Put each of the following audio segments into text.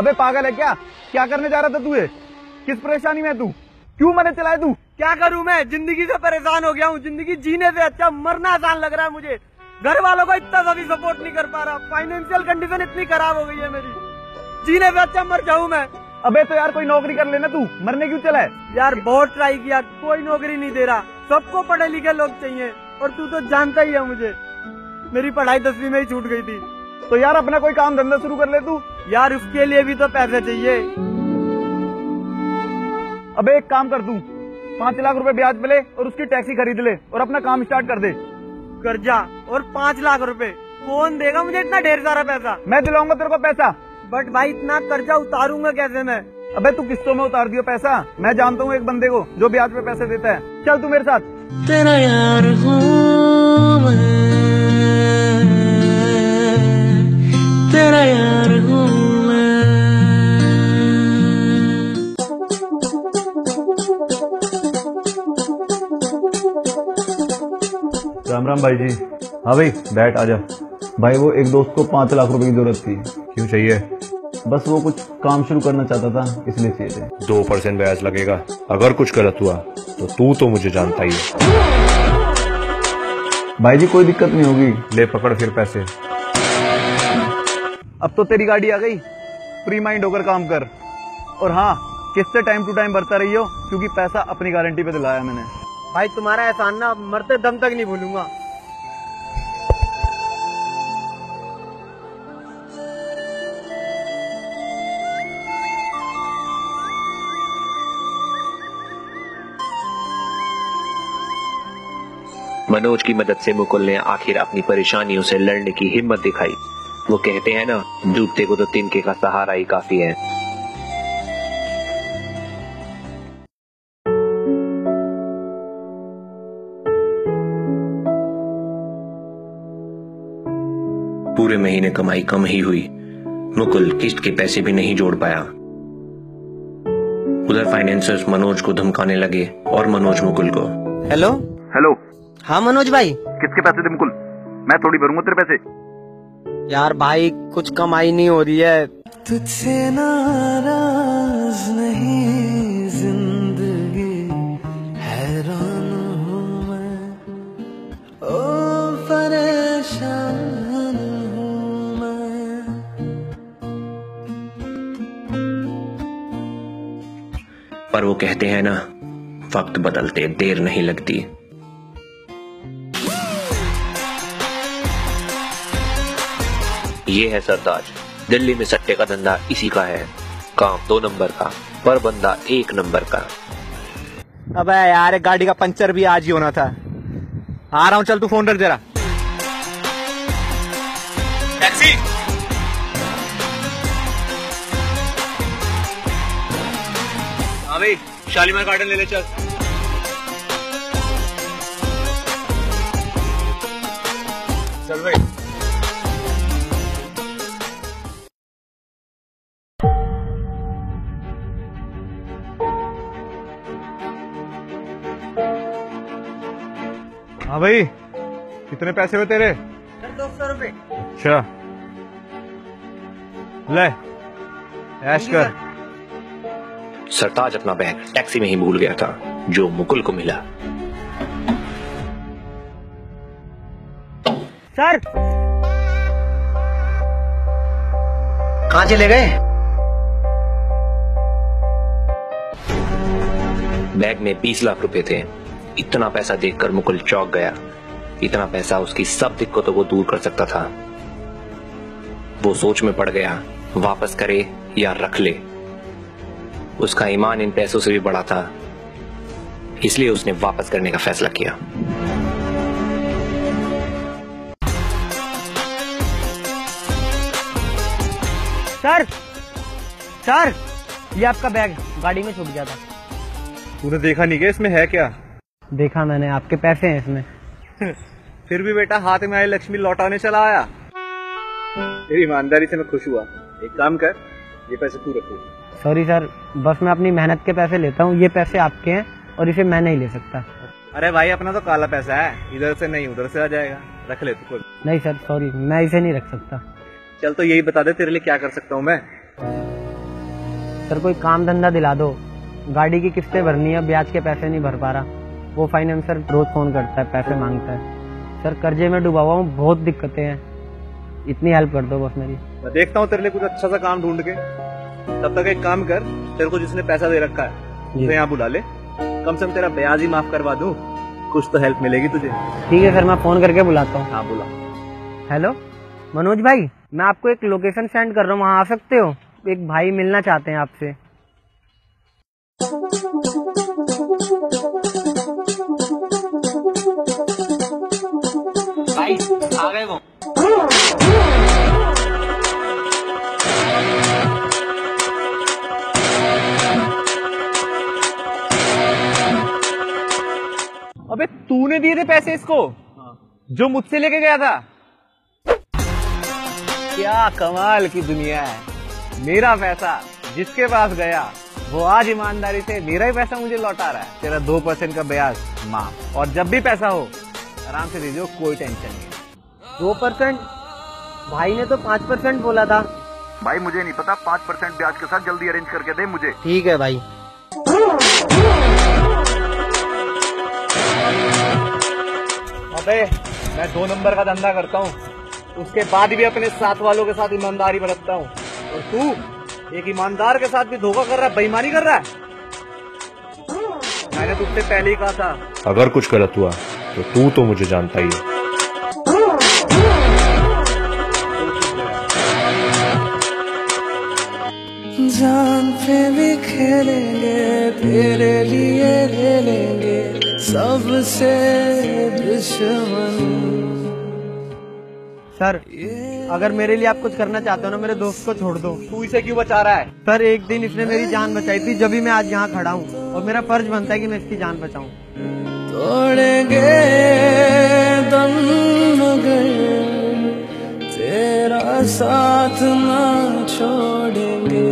अबे पागल है क्या? क्या करने जा रहा था तू? किस परेशानी में तू? क्यों मैंने चलाया तू? क्या करूं मैं, जिंदगी से परेशान हो गया हूँ। जिंदगी जीने से अच्छा मरना आसान लग रहा है मुझे। घर वालों को इतना सा भी सपोर्ट नहीं कर पा रहा। फाइनेंशियल कंडीशन इतनी खराब हो गई है मेरी, जीने से अच्छा मर जाऊं मैं। अबे तो यार कोई नौकरी कर लेना, तू मरने क्यों चला है? यार बहुत ट्राई किया, कोई नौकरी नहीं दे रहा। सबको पढ़े लिखे लोग चाहिए, और तू तो जानता ही है मुझे, मेरी पढ़ाई 10वीं में ही छूट गई थी। तो यार अपना कोई काम धंधा शुरू कर ले तू। यार उसके लिए भी तो पैसे चाहिए। अबे एक काम कर, तू 5 लाख रुपए ब्याज पे ले और उसकी टैक्सी खरीद ले और अपना काम स्टार्ट कर दे। कर्जा और 5 लाख रुपए कौन देगा मुझे इतना ढेर सारा पैसा? मैं दिलाऊंगा तेरे को पैसा। बट भाई इतना कर्जा उतारूंगा कैसे मैं? अबे तू किस्तों में उतार दियो पैसा। मैं जानता हूँ एक बंदे को जो ब्याज पे पैसे देता है। चल तू मेरे साथ। तेरा यार हूँ मैं, तेरा यार हूँ मैं। राम राम भाई जी। हाँ भाई बैठ, आजा। भाई वो एक दोस्त को 5 लाख रुपए की जरूरत थी। क्यों चाहिए? बस वो कुछ काम शुरू करना चाहता था, इसलिए चाहिए थे। 2% ब्याज लगेगा। अगर कुछ गलत हुआ तो तू तो मुझे जानता ही है। भाई जी कोई दिक्कत नहीं होगी। ले पकड़ फिर पैसे। अब तो तेरी गाड़ी आ गई, फ्री माइंड होकर काम कर। और हाँ, किससे टाइम टू टाइम भरता रहियो, क्योंकि पैसा अपनी गारंटी पे दिलाया मैंने। भाई तुम्हारा एहसान ना मरते दम तक नहीं भूलूंगा। मनोज की मदद से मुकुल ने आखिर अपनी परेशानियों से लड़ने की हिम्मत दिखाई। वो कहते हैं ना, डूबते को तो तिनके का सहारा ही काफी है। पूरे महीने कमाई कम ही हुई। मुकुल किस्त के पैसे भी नहीं जोड़ पाया। उधर फाइनेंसर्स मनोज को धमकाने लगे और मनोज मुकुल को। Hello hello. हाँ मनोज भाई। किसके पैसे थे मुकुल? मैं थोड़ी भरूंगा तेरे पैसे। यार भाई कुछ कमाई नहीं हो रही है। तुझसे नाराज नहीं जिंदगी, हैरान हूँ मैं, ओ परेशान हूँ मैं। पर वो कहते हैं ना, वक्त बदलते देर नहीं लगती। ये है सरताज। दिल्ली में सट्टे का धंधा इसी का है। काम 2 नंबर का, पर बंदा 1 नंबर का। अबे यार गाड़ी का पंचर भी आज ही होना था। आ रहा हूँ, चल तू फोन रख जरा। टैक्सी। हाँ भाई, शालीमार गार्डन ले ले चल। चल भाई। हाँ भाई, कितने पैसे हुए तेरे? 200 रुपए। अच्छा ले, ऐश कर। सरताज अपना बैग टैक्सी में ही भूल गया था, जो मुकुल को मिला। सर कहाँ चले गए? बैग में 20 लाख रुपए थे। इतना पैसा देखकर मुकुल चौंक गया। इतना पैसा उसकी सब दिक्कतों को दूर कर सकता था। वो सोच में पड़ गया, वापस करे या रख ले। उसका ईमान इन पैसों से भी बड़ा था, इसलिए उसने वापस करने का फैसला किया। सर सर, ये आपका बैग गाड़ी में छूट गया था। तूने देखा नहीं क्या इसमें है क्या? देखा मैंने, आपके पैसे हैं इसमें। फिर भी बेटा हाथ में आई लक्ष्मी लौटाने चला आया। तेरी ईमानदारी से मैं खुश हुआ। एक काम कर, ये पैसे तू रख। सॉरी सर, बस मैं अपनी मेहनत के पैसे लेता हूँ। ये पैसे आपके हैं और इसे मैं नहीं ले सकता। अरे भाई अपना तो काला पैसा है, इधर से नहीं उधर से आ जाएगा। रख ले तू। नहीं सर सॉरी, मैं इसे नहीं रख सकता। चल तो यही बता दे तेरे लिए क्या कर सकता हूँ मैं। सर कोई काम धंधा दिला दो, गाड़ी की किस्तें भरनी है, ब्याज के पैसे नहीं भर पा रहा। वो फाइनेंसर रोज फोन करता है, पैसे मांगता है। सर कर्जे में डूबा हुआ हूँ, बहुत दिक्कतें हैं, इतनी हेल्प कर दो बस मेरी। मैं देखता हूँ तेरे लिए कुछ अच्छा सा काम ढूंढ के। तब तक एक काम कर, तेरे को जिसने पैसा दे रखा है उसे यहाँ बुला ले, कम से कम तेरा ब्याज ही माफ करवा दूं, कुछ तो हेल्प मिलेगी तुझे। ठीक है सर, मैं फोन करके बुलाता हूँ। हाँ बुला। हेलो मनोज भाई, मैं आपको एक लोकेशन सेंड कर रहा हूँ, वहाँ आ सकते हो? एक भाई मिलना चाहते हैं आपसे। भाई आ गए वो। अबे तूने दिए थे पैसे इसको जो मुझसे लेके गया था? क्या कमाल की दुनिया है। मेरा पैसा जिसके पास गया वो आज ईमानदारी से मेरा ही पैसा मुझे लौटा रहा है। तेरा 2% का ब्याज माफ, और जब भी पैसा हो आराम से दे दो, कोई टेंशन नहीं। 2%? भाई ने तो 5% बोला था। भाई मुझे नहीं पता, 5% ब्याज के साथ जल्दी अरेंज करके दे मुझे। ठीक है भाई। अबे मैं 2 नंबर का धंधा करता हूँ, उसके बाद भी अपने साथ वालों के साथ ईमानदारी बरतता हूँ, और तू एक ईमानदार के साथ भी धोखा कर रहा है, बेईमानी कर रहा है। मैंने तुझसे पहले ही कहा था अगर कुछ गलत हुआ तो तू तो मुझे जानता ही है। जान पे भी खेलेंगे, तेरे लिए ले लेंगे सबसे दुश्मन। सर अगर मेरे लिए आप कुछ करना चाहते हो ना, मेरे दोस्त को छोड़ दो। तू इसे क्यों बचा रहा है? सर एक दिन इसने मेरी जान बचाई थी, जब भी मैं आज यहाँ खड़ा हूँ, और मेरा फर्ज बनता है कि मैं इसकी जान बचाऊं। तोड़ेंगे दम मगर तेरा साथ ना छोड़ेंगे।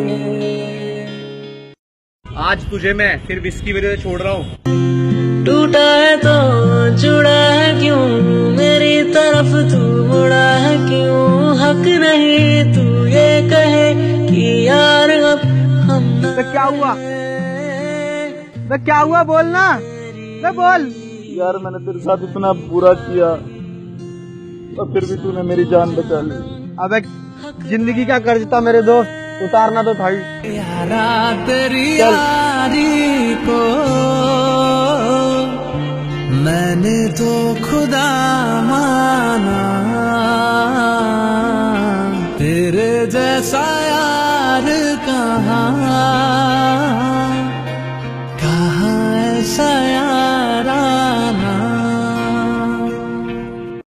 आज तुझे मैं सिर्फ इसकी वजह से छोड़ रहा हूँ। टूटा है तो जुड़ा है क्यों, मेरी तरफ तू मुड़ा है क्यों। हक नहीं तू ये कहे कि यार अब हम न क्या हुआ? क्या हुआ बोलना, बोल। यार मैंने तेरे साथ इतना बुरा किया और फिर भी तूने मेरी जान बचा ली। अबे जिंदगी का कर्ज था मेरे दोस्त, उतारना तो था ही। यारा तेरी यारी को मैंने तो खुदा माना, तेरे जैसा